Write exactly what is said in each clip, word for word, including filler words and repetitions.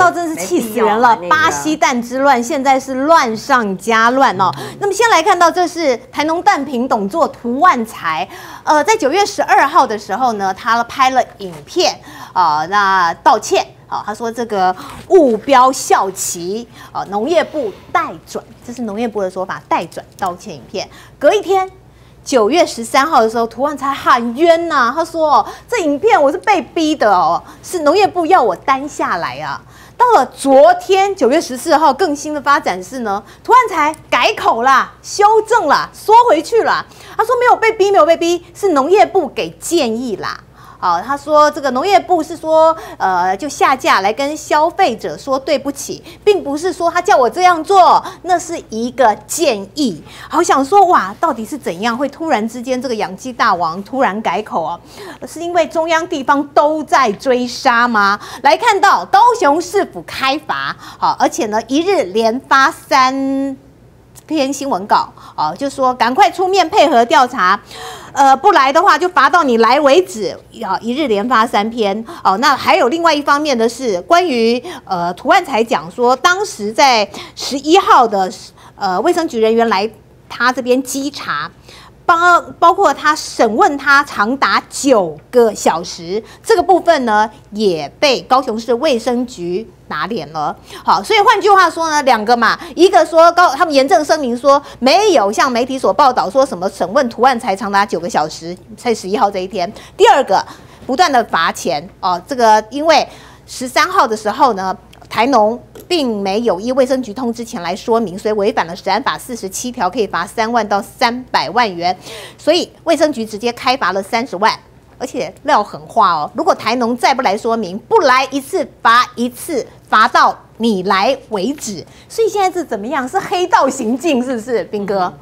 候真是气死人了！巴西蛋之乱现在是乱上加乱哦。那么先来看到，这是台农蛋品董座涂万才，呃，在九月十二号的时候呢，他拍了影片啊、呃，那道歉。好，他说这个误标校旗，呃，农业部代转，这是农业部的说法，代转道歉影片。隔一天，九月十三号的时候，涂万才喊冤呐、啊，他说这影片我是被逼的哦，是农业部要我担下来啊。到了昨天九月十四号，更新的发展是呢，涂万才改口啦，修正啦，缩回去啦。他说没有被逼，没有被逼，是农业部给建议啦。好，他说这个农业部是说，呃，就下架来跟消费者说对不起，并不是说他叫我这样做，那是一个建议。好想说，哇，到底是怎样会突然之间这个养鸡大王突然改口啊？是因为中央地方都在追杀吗？来看到高雄市府开罚，好，而且呢，一日连发三篇新闻稿，哦，就说赶快出面配合调查，呃，不来的话就罚到你来为止，啊，一日连发三篇，哦，那还有另外一方面的是关于呃涂万才讲说，当时在十一号的呃卫生局人员来他这边稽查。包包括他审问他长达九个小时，这个部分呢也被高雄市卫生局打脸了。好，所以换句话说呢，两个嘛，一个说高他们严正声明说没有像媒体所报道说什么审问涂万才长达九个小时，在十一号这一天。第二个，不断的罚钱哦，这个因为十三号的时候呢。台农并没有依卫生局通知前来说明，所以违反了食安法四十七条，可以罚三万到三百万元。所以卫生局直接开罚了三十万，而且撂狠话哦，如果台农再不来说明，不来一次罚一次，罚到你来为止。所以现在是怎么样？是黑道行径，是不是，彬哥？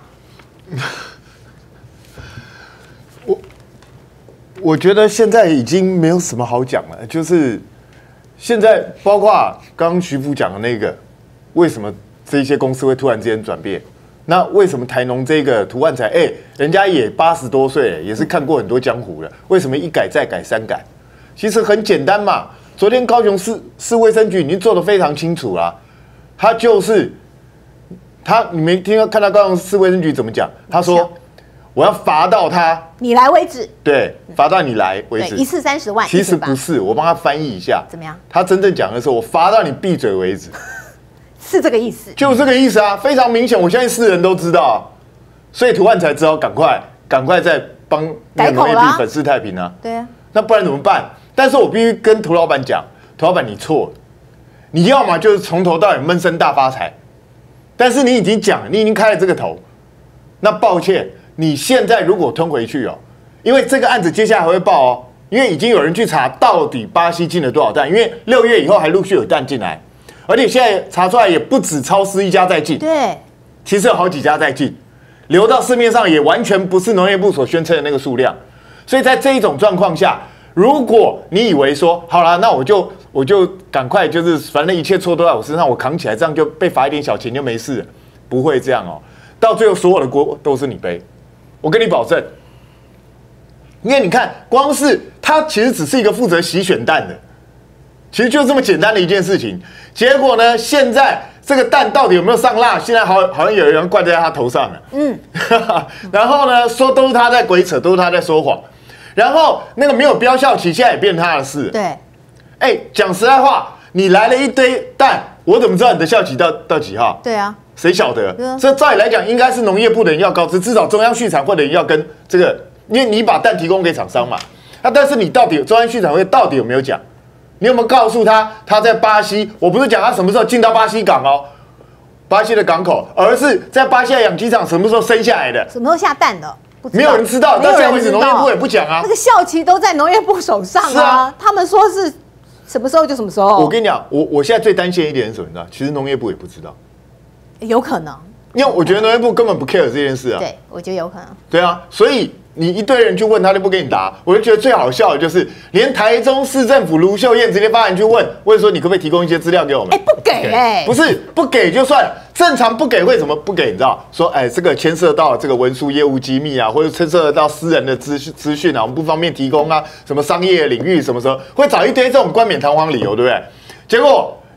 我我觉得现在已经没有什么好讲了，就是。现在包括刚刚徐副讲的那个，为什么这些公司会突然之间转变？那为什么台农这个涂万才，哎、欸，人家也八十多岁，也是看过很多江湖了，为什么一改再改三改？其实很简单嘛。昨天高雄市市卫生局已经做得非常清楚啦，他就是他，你没听到看到高雄市卫生局怎么讲？他说我要罚到他。 你来为止， 对，罚到你来为止， 一次三十万。 其实不是，我帮他翻译一下， 怎么样？ 他真正讲的是我罚到你闭嘴为止， 是这个意思， 就这个意思啊，非常明显，我相信世人都知道啊，所以涂万才只好赶快赶快再帮农业部粉饰太平啊， 对啊， 那不然怎么办？但是我必须跟涂老板讲，涂老板你错了，你要么就是从头到尾闷声大发财，但是你已经讲，你已经开了这个头，那抱歉。你现在如果吞回去哦，因为这个案子接下来还会报哦，因为已经有人去查到底巴西进了多少蛋，因为六月以后还陆续有蛋进来，而且现在查出来也不止超市一家在进， 对， 其实有好几家在进，流到市面上也完全不是农业部所宣称的那个数量，所以在这一种状况下，如果你以为说好了，那我就我就赶快就是反正一切错都在我身上，我扛起来，这样就被罚一点小钱就没事了，不会这样哦，到最后所有的锅都是你背。我跟你保证，因为你看，光是他其实只是一个负责洗选蛋的，其实就这么简单的一件事情。结果呢，现在这个蛋到底有没有上蜡，现在好好像有人怪在他头上了。嗯，然后呢，说都是他在鬼扯，都是他在说谎。然后那个没有标效期，现在也变他的事。 对， 哎、欸，讲实在话，你来了一堆蛋，我怎么知道你的效期到到几号？ 对啊。 谁晓得？这照理来讲，应该是农业部的人要告知，至少中央畜产会的人要跟这个，因为你把蛋提供给厂商嘛。那但是你到底中央畜产会到底有没有讲？你有没有告诉他他在巴西？我不是讲他什么时候进到巴西港哦，巴西的港口，而是在巴西的养鸡场什么时候生下来的？ 什么时候下蛋的？ 没有人知道，到现在为止农业部也不讲啊。 那个校期都在农业部手上啊，啊他们说是什么时候就什么时候。 我跟你讲，我我现在最担心一点是什么？你知道？其实农业部也不知道， 有可能。 因为我觉得农业部根本不 care 这件事啊。 对，我觉得有可能。 对啊，所以你一堆人去问他，就不给你答。我就觉得最好笑的就是，连台中市政府卢秀燕直接发人去问，问说你可不可以提供一些资料给我们？ 哎、欸，不给哎、欸， 不是不给就算了，正常不给为什么不给？你知道？说哎、欸，这个牵涉到这个文书业务机密啊，或者牵涉到私人的资讯资讯啊，我们不方便提供啊。什么商业领域什么时候会找一堆这种冠冕堂皇理由，对不对？结果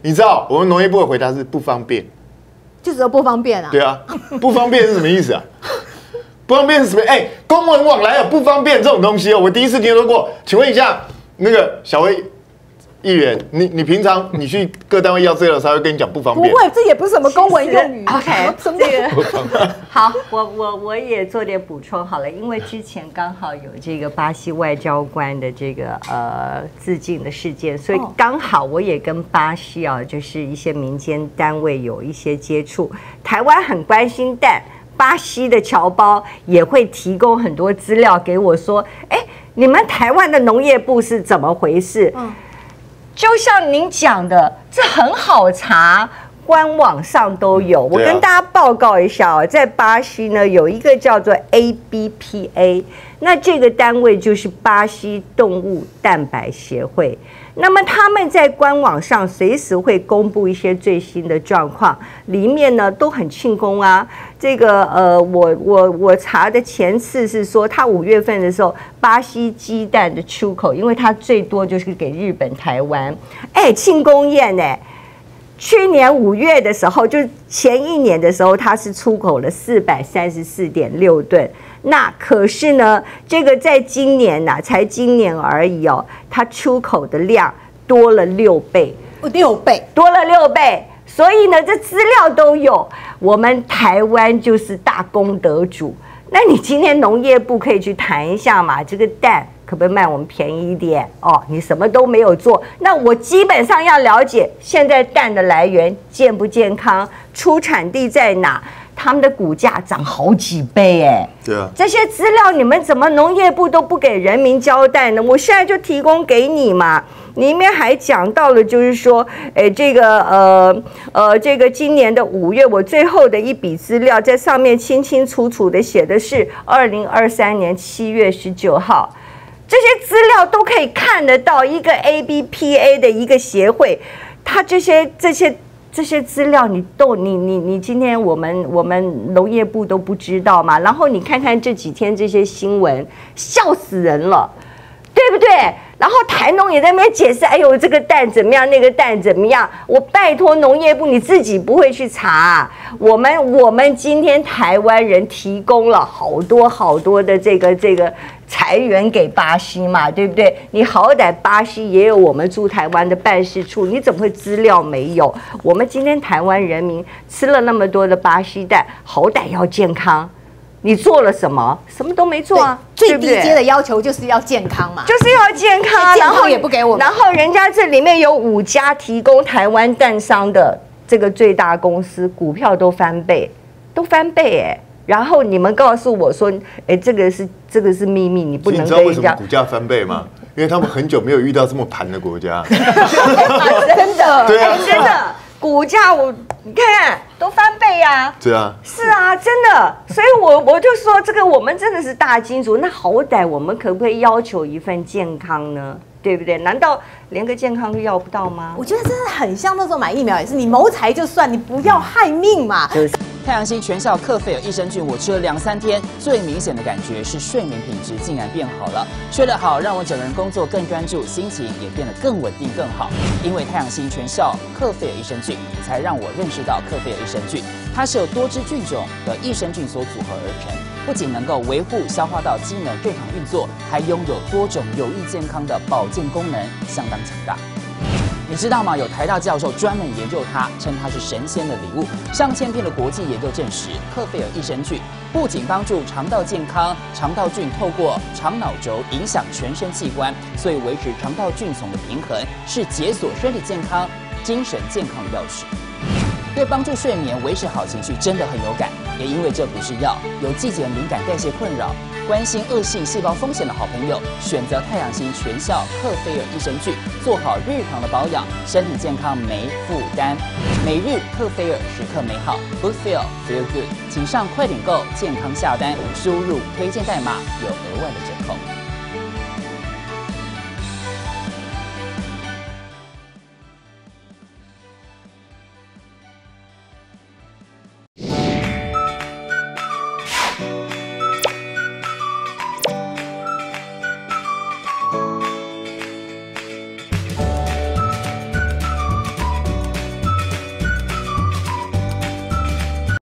你知道我们农业部的回答是不方便， 就只有不方便啊。 对啊，不方便是什么意思啊？不方便是什么？哎、欸，公文往来有不方便这种东西哦，我第一次听说过。请问一下，那个小薇议员，你你平常你去各单位要资料的时候，会跟你讲不方便？ 不会，这也不是什么公文用语。 OK， 什么这个好，我我我也做点补充好了，因为之前刚好有这个巴西外交官的这个呃自尽的事件，所以刚好我也跟巴西啊，就是一些民间单位有一些接触。台湾很关心蛋。巴西的侨胞也会提供很多资料给我说，哎，你们台湾的农业部是怎么回事？嗯，就像您讲的，这很好查，官网上都有。我跟大家报告一下哦，在巴西呢有一个叫做 A B P A， 那这个单位就是巴西动物蛋白协会。那么他们在官网上随时会公布一些最新的状况，里面呢都很庆功啊。这个呃，我我我查的前次是说，他五月份的时候，巴西鸡蛋的出口，因为它最多就是给日本、台湾，哎，庆功宴呢。去年五月的时候，就前一年的时候，它是出口了四百三十四点六吨。那可是呢，这个在今年呐、啊，才今年而已哦，它出口的量多了六倍， 六倍， 多了六倍。所以呢，这资料都有，我们台湾就是大功德主。那你今天农业部可以去谈一下嘛？这个蛋可不可以卖我们便宜一点哦？你什么都没有做，那我基本上要了解现在蛋的来源健不健康，出产地在哪，他们的股价涨好几倍哎。 对啊， 这些资料你们怎么农业部都不给人民交代呢？我现在就提供给你嘛。里面还讲到了，就是说，哎，这个呃呃，这个今年的五月，我最后的一笔资料在上面清清楚楚的写的是二零二三年七月十九号，这些资料都可以看得到。一个 A B P A 的一个协会，它这些这些这些资料你都你你你今天我们我们农业部都不知道嘛？然后你看看这几天这些新闻，笑死人了，对不对？然后台农也在那边解释，哎呦，这个蛋怎么样，那个蛋怎么样？我拜托农业部，你自己不会去查啊？我们我们今天台湾人提供了好多好多的这个这个财源给巴西嘛，对不对？你好歹巴西也有我们驻台湾的办事处，你怎么会资料没有？我们今天台湾人民吃了那么多的巴西蛋，好歹要健康。你做了什么？什么都没做啊！ 最低阶的要求就是要健康嘛， 就是要健康， 然后也不给我们。 然后人家这里面有五家提供台湾蛋商的这个最大公司，股票都翻倍，都翻倍哎！然后你们告诉我说，哎，这个是这个是秘密，你不能跟人家。 你知道为什么股价翻倍吗？因为他们很久没有遇到这么盘的国家。 真的， 对啊， 真的。股价我你看看都翻倍呀、啊， 对啊， 是啊，真的，所以我我就说这个我们真的是大金主，那好歹我们可不可以要求一份健康呢？对不对？难道连个健康都要不到吗？ 我觉得真的很像那时候买疫苗也是，你谋财就算，你不要害命嘛。 就是太阳星全效克菲尔益生菌，我吃了两三天，最明显的感觉是睡眠品质竟然变好了。睡得好，让我整个人工作更专注，心情也变得更稳定更好。因为太阳星全效克菲尔益生菌，才让我认识到克菲尔益生菌，它是由多支菌种的益生菌所组合而成。不仅能够维护消化道机能正常运作，还拥有多种有益健康的保健功能，相当强大。你知道吗？有台大教授专门研究它，称它是神仙的礼物。上千篇的国际研究证实，克菲尔益生菌不仅帮助肠道健康，肠道菌透过肠脑轴影响全身器官，所以维持肠道菌丛的平衡是解锁身体健康、精神健康的钥匙。对帮助睡眠、维持好情绪真的很有感，也因为这不是药，有季节敏感、代谢困扰、关心恶性细胞风险的好朋友，选择太阳星全效克菲尔益生菌，做好日常的保养，身体健康没负担。每日克菲尔，时刻美好 ，Good Feel Feel Good，请上快点购健康下单，输入推荐代码有额外的折扣。